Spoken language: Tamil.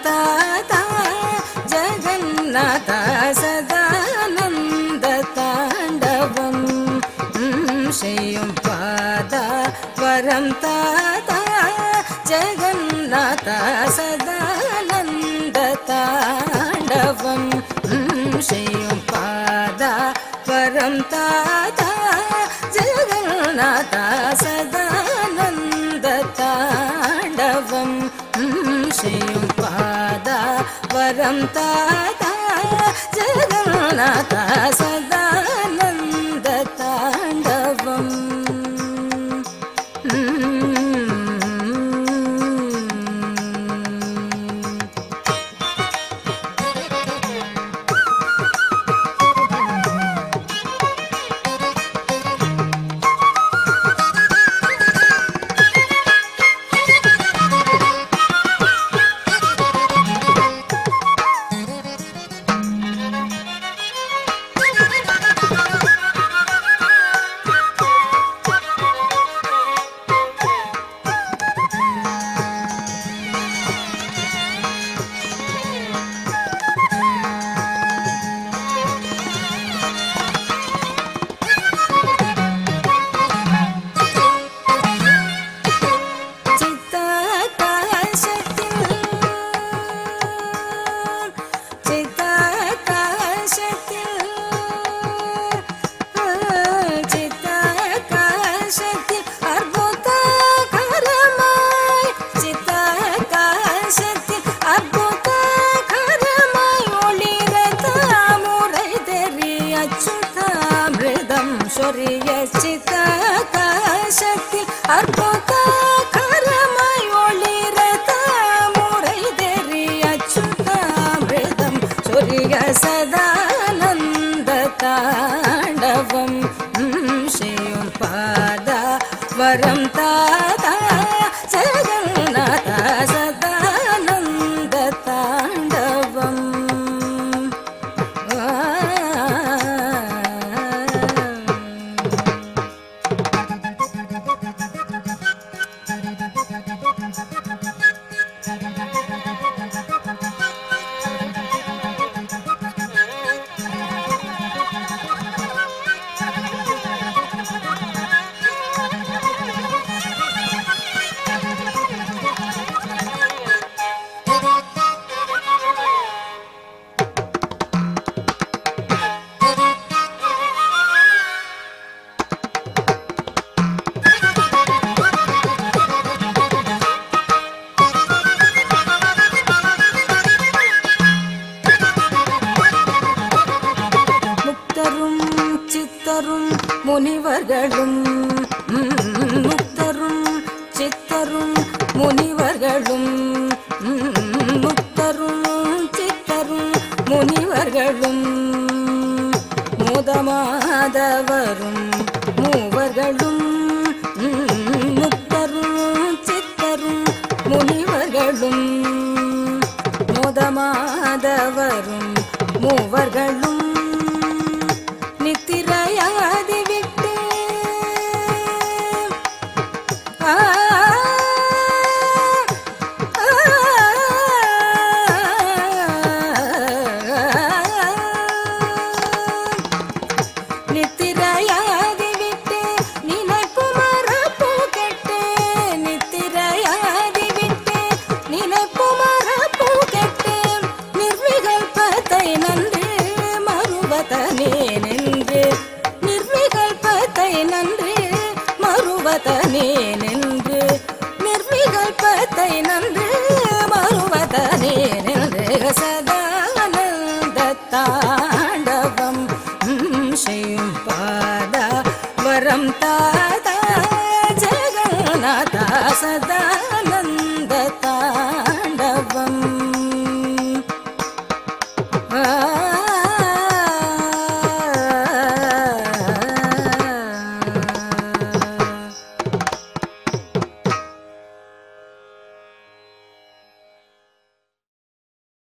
தாதா ஜெகநாத சதானந்த தாண்டவம் செய்யும் பாதா வரம் தாதா ஜெகநாத சதானந்த தாண்டவம் செய்யும் பாதா வரம் தாதா ஜெகநாத சதானந்த தாண்டவம் செய்யும் பாதா வரம் தாதா ஜெகநாத சதானந்த தாண்டவம் சதானந்த தாண்டவம் செய்யும் பாதா வரம் தாதா ஜெகநாத சதானந்த தாண்டவம் முனிவர்களும் முக்தரும் சித்தரும் முனிவர்களும் முக்தரும் சித்தரும் முனிவர்களும் மோதமாதவரும் மூவர்களும் முக்தரும் சித்தரும் முனிவர்களும் மோதமாதவரும் மூவர்களும் நித்திரையாதி விட்டு நித்திரையாதி விட்டு நினைப்பு மறப்பு கெட்டு நித்திரையாதி விட்டு நினைப்பு மறப்பு கெட்டு நிர்விகல்பத்தை நன்று மறுவதனே நிர்விகல்பத்தை நன்று மறுவதனே